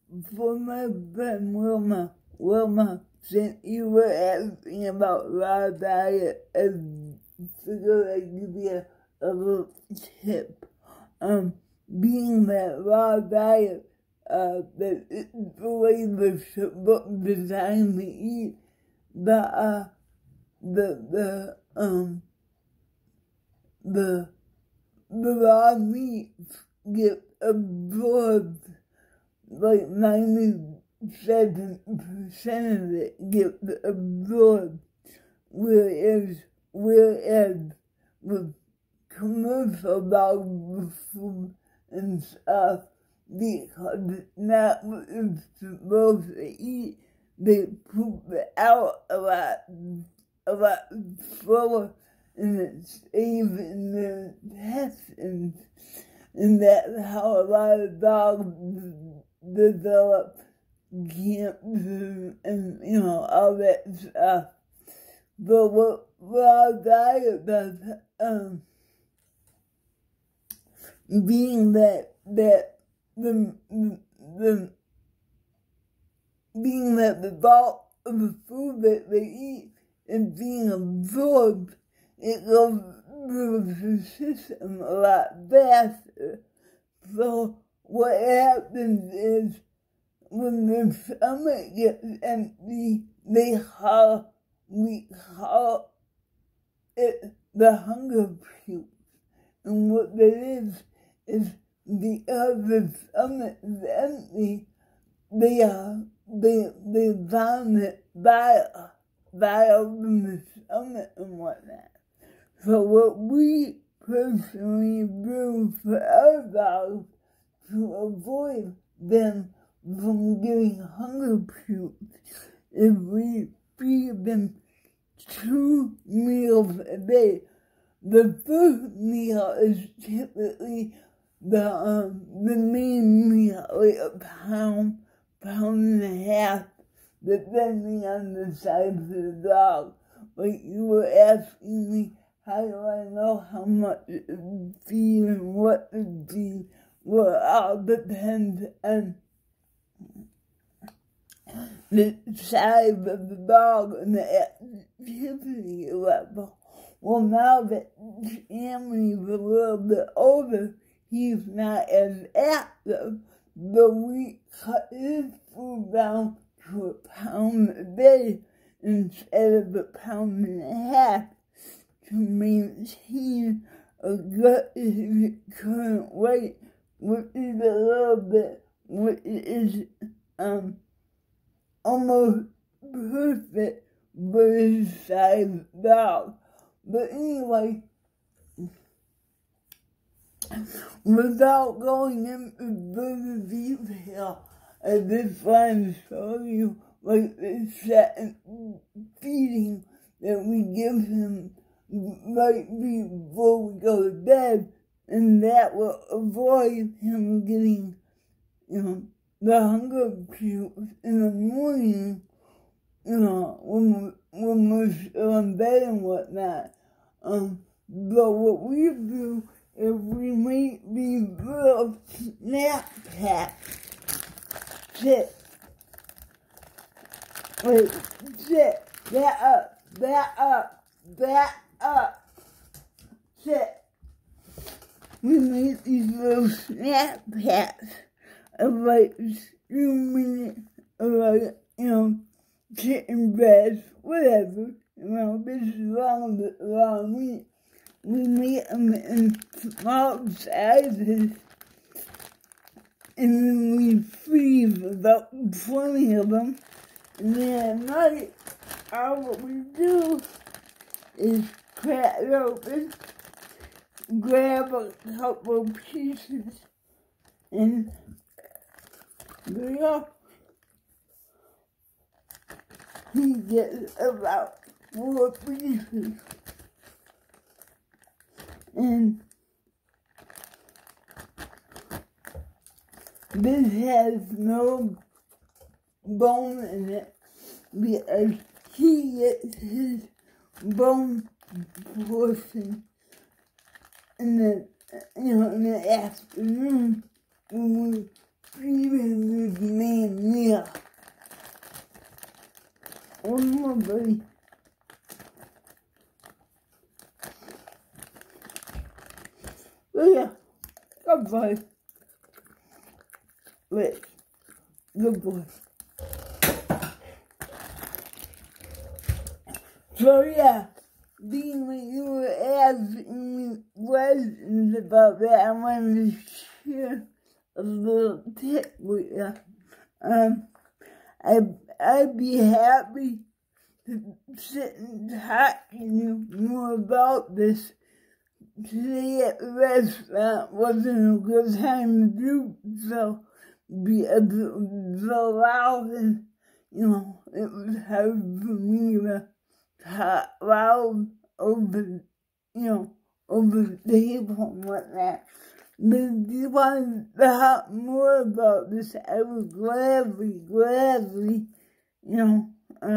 for my friend Wilma. Wilma, since you were asking about raw diet, I figured I'd give you a little tip. Being that raw diet, that it's the way the book designed to eat, the raw meats get absorbed, like 97% of it gets absorbed, whereas with commercial dog food and stuff, because it's not what it's supposed to eat, they poop it out a lot slower, and it stays in their intestines, and that's how a lot of dogs develop cancer and, all that stuff. But what raw diet does, being that the bulk of the food that they eat is being absorbed, it goes through the system a lot faster. So what happens is when the stomach gets empty, we call it the hunger puke. And what that is because the stomach is empty, they vomit bile from the stomach and whatnot. So what we personally do for our dogs to avoid them from getting hunger puke is we feed them 2 meals a day. The first meal is typically the main meal, like a pound and a half, depending on the size of the dog. Like you were asking me, how do I know how much to feed and what to feed? Well, it all depends on the size of the dog and the activity level. Well, now that Tammy's a little bit older, he's not as active, but we cut his food down to a pound a day instead of a pound and a half to maintain a good current weight, which is almost perfect for his size dog. But anyway, without going into further detail, I just want to show you like the set feeding that we give him right before we go to bed, and that will avoid him getting, the hunger pukes in the morning, when we're still in bed and whatnot. But what we do is we make these little snack packs. Sit, back up, sit. We make these little snack packs of like 2 minutes, of like, chicken breast, whatever, this is long meat. We make them in small sizes, and then we freeze about 20 of them, and then at night, all what we do is crack it open, grab a couple pieces, and there you go. He gets about 4 pieces. And this has no bone in it because he gets his bone portion in the afternoon when we feed him his main on, buddy. But yeah, good boy. Wait, good boy. So yeah, being when you were asking me questions about that, I wanted to share a little tip with you. I'd be happy to sit and talk to you more about this. Today at the restaurant wasn't a good time to do so, because it was so loud and, you know, it was hard for me to talk loud over, you know, over the table and whatnot. But if you want to talk more about this, I would gladly, you know,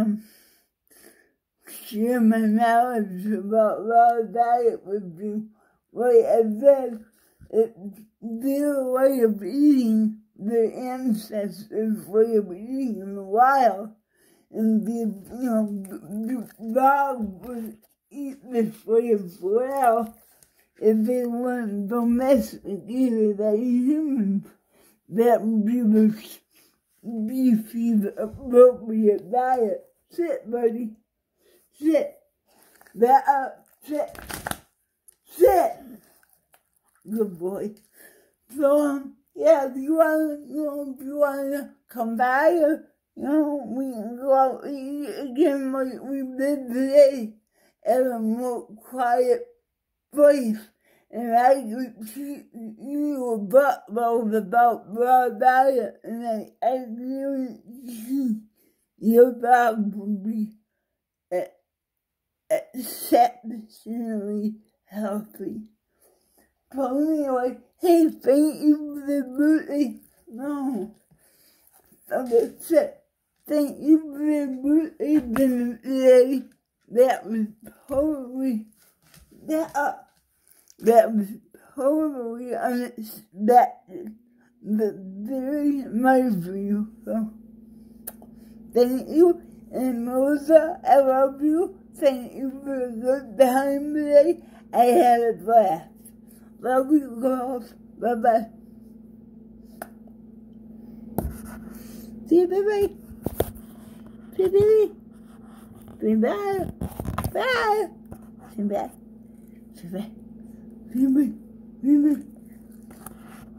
share my knowledge about raw diet with you. Like I said, it's their way of eating, their ancestors' way of eating in the wild. And the dog would eat this way as well if they weren't domesticated as humans. That would be the species appropriate diet. Sit, buddy. Sit. Back up. Sit. Sit. Good boy. So, yeah, if you want to come by, or, you know, we can go out and eat again like we did today at a more quiet place. And I could teach you a buttload about raw diet, and I guarantee your dog will be exceptionally healthy. So anyway, hey, thank you for the birthday. No. That's it. Thank you for the birthday dinner today. That was totally unexpected, but very nice of you. So, thank you. And Melissa, I love you. Thank you for a good time today. I had a blast. Love you, girls. Bye-bye. See you, baby. See you, baby. Say bye. Bye. Say bye. Say bye. See you, baby. See you, baby.